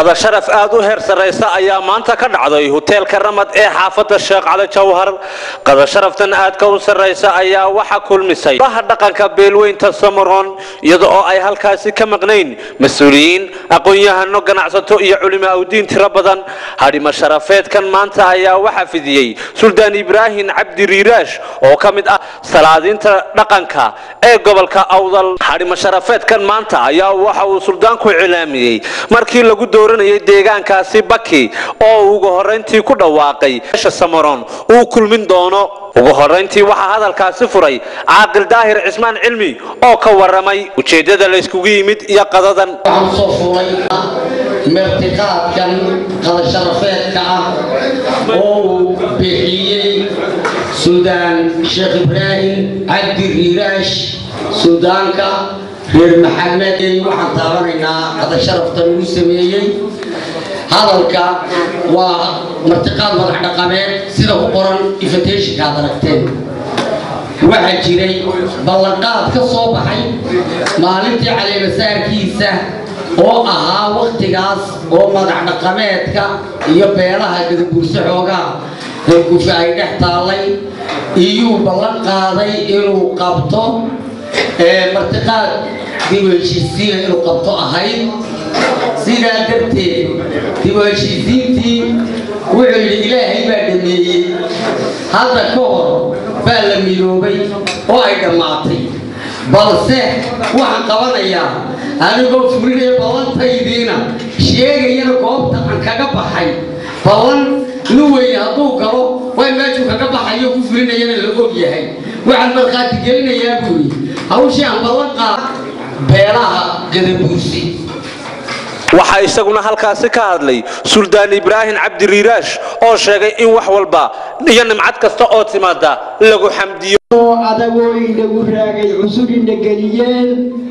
qada sharaf aad u heer sareysa ayaa maanta ka dhacday hoteelka Ramad ee xaafadda Sheekh Cali Jawhar qada sharaftan aad ka u sareysa ayaa waxa kulmisay baha dhaqanka beelweynta Samaroon iyadoo ay halkaasi ka maqnayn mas'uuliyiin aqoon-yahano ganacsato iyo culimada diin tiro badan hadima sharafeedkan maanta ayaa waxa fidiyay Suldaan Ibrahim Cabdi Riiraash oo kamid ah salaadiinta dhaqanka ee gobolka Awdal hadima sharafeedkan maanta ayaa waxa uu suldaanku cilaamiyay markii lagu dooranayay deegaankaasi Baki oo ugu horeyntii ku dhawaaqay Samaroon uu kulmin doono ugu horeyntii waxa hadalkaasi furay Caaqil Daahir Cismaan Cilmi oo ka waramay ujeedada la isku yimid iyo qadadan soo fuulay martiqaadkan qada sharafeedka ah oo bixiyay Suldaan Sheekh Ibrahim Cabdi Riiraash Suudaanka reer Maxamed waxaan taabanaynaa qada sharaftan uu sameeyay hadalka waa martiqaad madax dhaqameed sida ku qoran invitation-ka aragteen waxa jiray ballanqaad ka soo baxay maalintii caleemasaarkiisa oo ahaa waqtigaas oo madax dhaqameedka iyo beelaha gadabuurso xoogaa ay ku faa'iido dhex taalay iyo ballan qaaday inuu qabto martiqaad dibashisiin inuu qabto ahayd sidaa darteed dibashisiintii wuxuu yidhi ilaahay baa dhameeyey hadda ka hor baa la midoobay oo ay dhammaatay balse waxaan qabanayaa anigoo fulinaya ballantaydiina sheegayana goobta aan kaga baxay ballan nin weyn hadduu galo way meeshuu kaga baxayo ku fulinayana la og yahay waxaan markhaati gelinayaa buuri hawshii aan ballan qaad beelaha gadabuursi waxa isaguna halkaasi ka hadlay Suldaan Ibrahim Cabdi Riiraash oo sheegay in wax walba iyo nimcad kasta oo timaada lagu xamdiyo adagoo inagu raagay cusubina galiyeen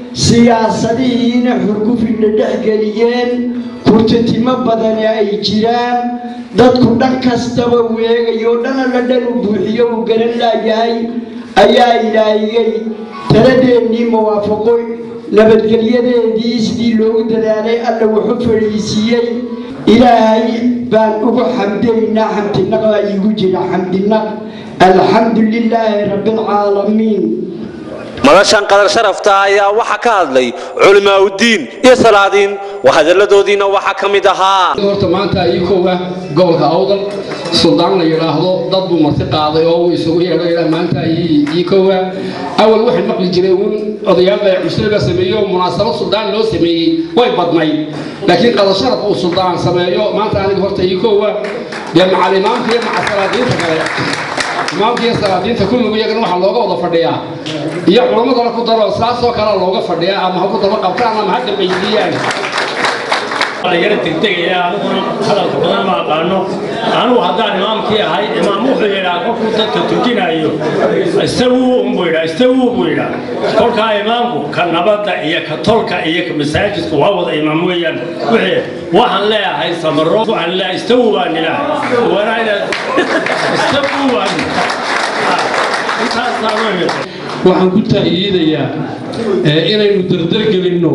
siyaasadiina xurgufina dhexgeliyeen kurtimo badan ay jiraan dadku dhan kastaba weegayo dhan la dhan u buuxiyo u garan laayahay ayaa ilaahiyay taladeennii muwaafaqo nabadgelyadeedii sidii loogu dadaalay alla wuxuu fariisiyay ilaahay baan ugu xamdaynaa xamdinaqda igu jira xamdinaq alxamdulilaahi rabbil caalamiin madashan qadar sharafta ayaa waxa ka hadlay culimada diin iyo salaadiin wahadaladoodiina waxa kamid ahaa horta maanta ayikooga gobolka Awdal suldaan la yiraahdo dad buu marti qaaday oo uu isugu yeeray maanta ayikooga awal waxa maqli jiray odayaasha cusub sameeyo munaasabad suldaan loo sameeyay way badnay laakiin qadar sharaf uu suldaan sameeyo maanta aniga horta ayikooga macallimaanka iyo macallimiinta kale maamulka salaadiinta kulligu iyagana waxa looga wada fadhiyaa iyo culimada ku daro saasoo kala looga fadhiyaa ama ku daba qabtaan ama hadda baydiyaan ayar tigtigaya aniguna hadalka badan ma aqaano anigu haddaan imaamkii ahay imaam wuxuu yidhaa kolkuu dadka tujinayo istawuu buu yidhaa kolkaa imaamku ka nabadda iyo ka tolka iyo ka masaajidku waa wada imaam weeyaan waxaan leeyahay Samaroon waxaan leeyahay istawuu baan ilaahay wanaayna istawuu baan waxaan ku taageerayaa inaynu dardar gelinno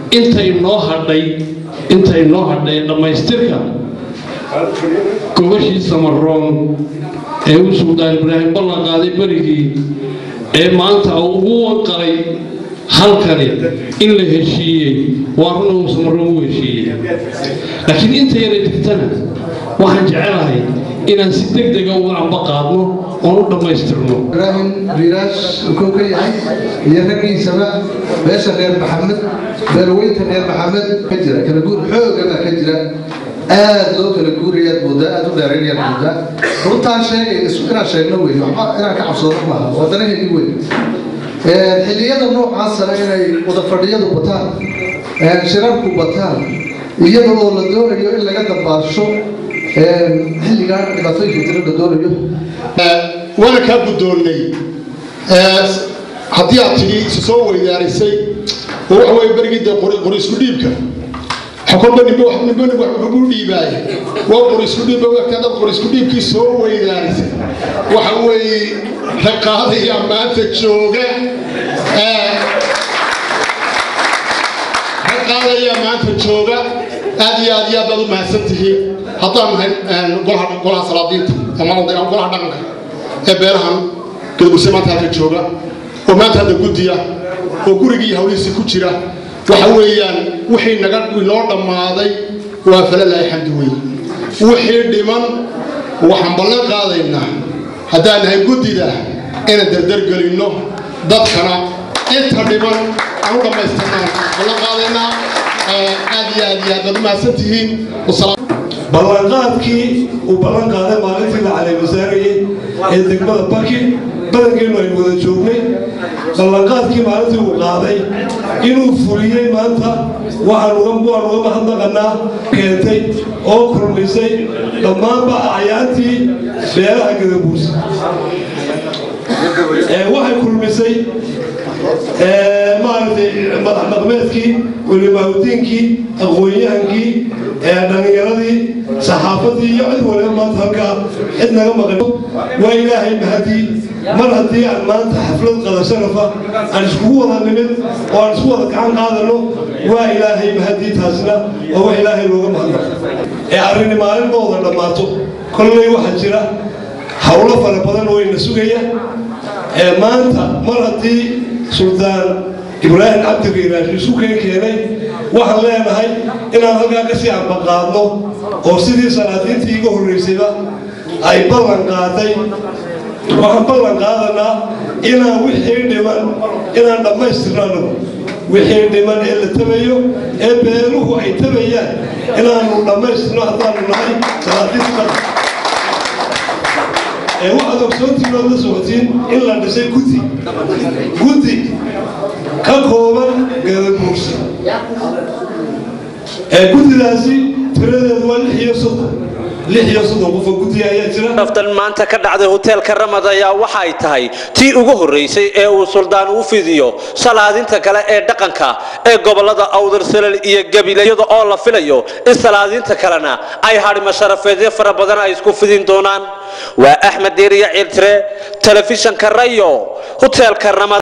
intay noo hadhay dhamaystirka gobashii Samaroon ee uu Suldaan Ibrahim ballan qaaday barigii ee maanta uu ugu wanqalay halkani in la heshiiyey waa run Samaroon u heshiiyey laakiin inta yar digtana waxaan jecelahay inaan si degdeg ah uga amba qaadno oo u dhamaystirno Ibrahim Riiraash wuxuu ka yahay iyo ragiisaba beesha reer Maxamed beelweynta reer Maxamed ka jira kala guur xoogana ka jira aad loo kala guuriyay muddo aad u dheereeyay muddo runtaan sheegay isku inaan sheegno weeyo inaan ka cabsoodo ma aha wadanaheedii weey xilliyada noocaas ah inay wada fadhiyadu bataan shirarku bataan iyadoo la doonayo in laga dambaasho xilligan dhibaatooyinka jira la doonayo وانا كابدوني haddii aad tiri isu soo weydaarisay oo wax way barigida qorisku dhiibka xukuumada nimba wax ugu dhiibay waa qorisku dhiibka waqtiga qorisku dhiibkii soo weydaarisay waxa way raqaadaya maanta jooga raqaadaya maanta jooga هذه بدو ما سنته هذا قولها صلادين أما قولها دعنا بيرهم كده بسمات هذا الجوبة وما هذا جودية وكورجي هولي سكوتشرا وحويان وحين نقد ونور ما هذا وفلا لا يحمدوي وحين دمان وحنبلغ قاضينا هذا نهاي جودية أنا دردر قلينه ضدنا أنت دمان أنا ما استنى والله قاضينا هذه ما سنتهين والصلاة ballanqaadkii uu ballan qaaday maalintii la caleemasaarayay ee degmada Baki badankeenu ay wada joognay ballanqaadkii maalintii uu qaaday inuu fuliyay maanta waxaan uga mahadnaqanaa keentay oo kulmisay dhammaanba acyaantii beeraha Gadabuus waxay kulmisay madax dhaqameedkii culimaadudiinkii aqoonyahankii dhalinyaradii saxaafadii iyo cid waliba maanta halkaa cid naga maqan waa ilaahay mahadii mar haddii aan maanta xaflad qada sharafa aan iskugu wada nimid oo aan isku wada gacan qaadano waa ilaahay mahadii taasna oo wax ilaahay looga mahadnaqo arrini maalintooda dhammaato kolley waxaa jira hawlo fara badan oo ina sugaya maanta mar haddii suldaan ibraahim cabdi riiraash isu keenay waxaan leenahay inaan halkaa ka sii ambaqaadno oo sidii salaadiintii iga horreysayba ay ballan qaaday waxaan ballan qaadanaa inaan wixii dhiman inaan dhammaystirnano wixii dhiman ee la tabayo ee beeluhu ay tabayaan inaanu dhammaystirno haddaanu nahay salaadiinta waxaad ogsoontiin ood la socotiin in la dhisay guddi ka kooban Gadabuus guddidaasi tiradeedu waa 6 qof guddi ayaa jira aftan maanta ka dhacday hoteelka Ramad ayaa waxa ay tahay tii ugu horeysay ee uu suldaan u fidiyo salaadinta kale ee dhaqanka ee gobolada Awdal Salal iyo Gabilayada oo la filayo in salaadinta kalena ay harimo sharafeedyo fara badan ay isku fidin doonaan waa Axmed Deeriya Ciltire telefishanka Rayo hoteelka Ramad